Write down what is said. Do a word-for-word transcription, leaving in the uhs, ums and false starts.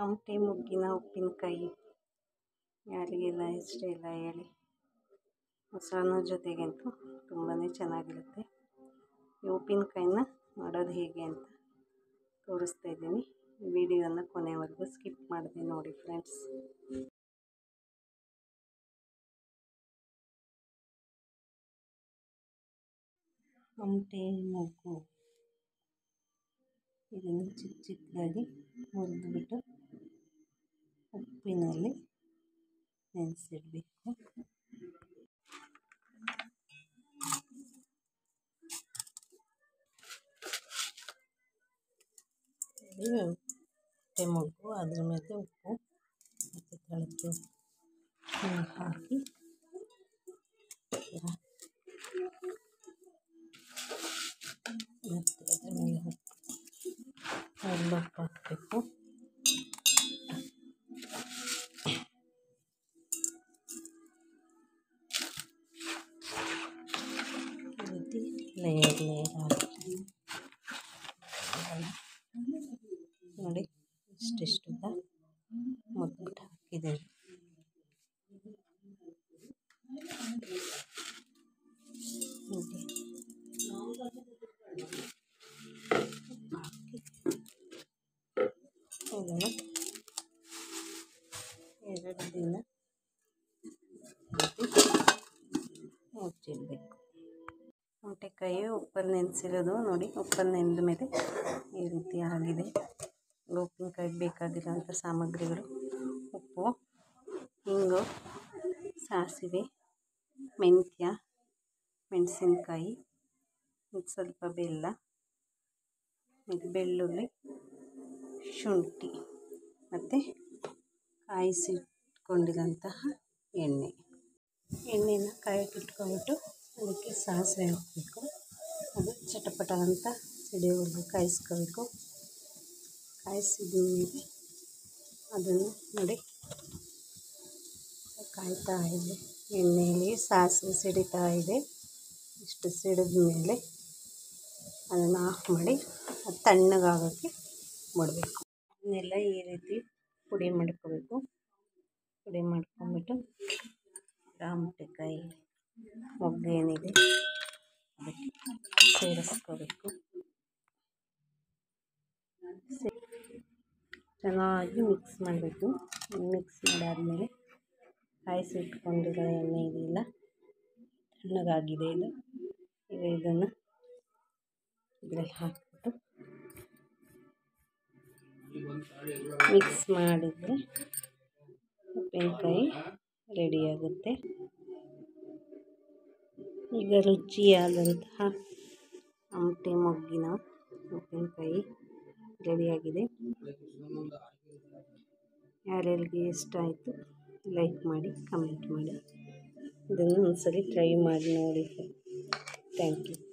ಆಮಟೆ ಮುಗ್ಗಿನ ಉಪ್ಪಿನಕಾಯಿ ಯಾರಿಗೆಲ್ಲ ಇಷ್ಟ ಇಲ್ಲ ಹೇಳಿ. ಮೊಸರನ್ನ ಜೊತೆಗಂತೂ ತುಂಬಾ ಚೆನ್ನಾಗಿರುತ್ತೆ. ಈ ಉಪ್ಪಿನಕಾಯಿನ ಮಾಡೋದು ಹೇಗೆ ಅಂತ ತೋರಿಸ್ತಾ ಇದ್ದೀನಿ. ವಿಡಿಯೋನ ಕೊನೆವರೆಗೂ ಸ್ಕಿಪ್ ಮಾಡಿದೆ ನೋಡಿ ಫ್ರೆಂಡ್ಸ್. ಆಮಟೆ ಮೊಗ್ಗು ಇದನ್ನು ಚಿಕ್ಕ ಚಿಕ್ಕದಾಗಿ ಮುರಿದುಬಿಟ್ಟು ಉಪ್ಪಿನಲ್ಲಿ ನೆನೆಸಿಡಬೇಕು. ಆಮಟೆ ಮೊಗ್ಗು ಅದ್ರ ಮೇಲೆ ಉಪ್ಪು ಮತ್ತು ತಳಕ್ಕೆ ನೀರು ಹಾಕಿ ಮತ್ತು ಅದ್ರ ಮೇಲೆ ಉಪ್ಪು ಹಾಕಬೇಕು. ಈ ರೀತಿ ಲೇಯರ್ ಲೇಯರ್ ಹಾಕಿ ನೋಡಿ ಇಷ್ಟಿಷ್ಟು ಮುದ್ಬಿಟ್ಟು ಹಾಕಿದ್ದೇವೆ. ಇದನ್ನು ಎರಡು ದಿನ ಮುಚ್ಚಿಡಬೇಕು. ಆಮಟೆಕಾಯಿ ಉಪ್ಪಲ್ಲಿ ನೆನೆಸಿರೋದು ನೋಡಿ. ಉಪ್ಪಲ್ಲಿ ನೆನೆದ ಮೇಲೆ ಈ ರೀತಿ ಆಗಿದೆ. ಉಪ್ಪಿನಕಾಯಿಗೆ ಬೇಕಾಗಿರೋಂಥ ಸಾಮಗ್ರಿಗಳು ಉಪ್ಪು, ಹಿಂಗು, ಸಾಸಿವೆ, ಮೆಂತ್ಯ, ಮೆಣಸಿನ್ಕಾಯಿ, ಸ್ವಲ್ಪ ಬೆಲ್ಲ, ಇದು ಬೆಳ್ಳುಳ್ಳಿ, ಶುಂಠಿ ಮತ್ತು ಕಾಯಿಸಿಟ್ಕೊಂಡಿರೋಂತಹ ಎಣ್ಣೆ. ಎಣ್ಣೆನ ಕಾಯಕ್ಕೆ ಇಟ್ಕೊಂಡ್ಬಿಟ್ಟು ಅದಕ್ಕೆ ಸಾಸಿವೆ ಹಾಕಬೇಕು. ಅದು ಚಟಪಟ ಅಂತ ಸಿಡಿಯೋವರೆಗೂ ಕಾಯಿಸ್ಕೋಬೇಕು. ಕಾಯಿಸಿದ ಮೇಲೆ ಅದನ್ನು ನೋಡಿ ಕಾಯ್ತಾ ಇದೆ. ಎಣ್ಣೆಯಲ್ಲಿ ಸಾಸಿವೆ ಸಿಡಿತಾ ಇದೆ. ಇಷ್ಟು ಸಿಡಿದ ಮೇಲೆ ಅದನ್ನು ಆಫ್ ಮಾಡಿ ಅದು ತಣ್ಣಗಾಗೋಕ್ಕೆ ಬಿಡಬೇಕು. ಇದನ್ನೆಲ್ಲ ಈ ರೀತಿ ಪುಡಿ ಮಾಡ್ಕೋಬೇಕು. ಪುಡಿ ಮಾಡ್ಕೊಂಬಿಟ್ಟು ಆಮಟೆಕಾಯಿ ಮೊಗ್ಗು ಏನಿದೆ ಅದಕ್ಕೆ ಸೇರಿಸ್ಕೋಬೇಕು. ಚೆನ್ನಾಗಿ ಮಿಕ್ಸ್ ಮಾಡಬೇಕು. ಮಿಕ್ಸ್ ಮಾಡಾದಮೇಲೆ ಕಾಯಿಸಿಟ್ಕೊಂಡಿರೋ ಎಣ್ಣೆ ಇದೆಯಲ್ಲ ತಣ್ಣಗಾಗಿದೆ ಇದು. ಈಗ ಇದನ್ನು ಇದರಲ್ಲಿ ಹಾಕಿಬಿಟ್ಟು ಮಿಕ್ಸ್ ಮಾಡಿದರೆ ಉಪ್ಪಿನಕಾಯಿ ರೆಡಿಯಾಗುತ್ತೆ. ಈಗ ರುಚಿಯಾದಂತಹ ಆಮಟೆ ಮೊಗ್ಗಿನ ಉಪ್ಪಿನಕಾಯಿ ರೆಡಿಯಾಗಿದೆ. ಯಾರ್ಯಾರಿಗೆ ಇಷ್ಟ ಆಯಿತು ಲೈಕ್ ಮಾಡಿ, ಕಮೆಂಟ್ ಮಾಡಿ. ಇದನ್ನು ಒಂದ್ಸಲಿ ಟ್ರೈ ಮಾಡಿ ನೋಡಿ. Thank you.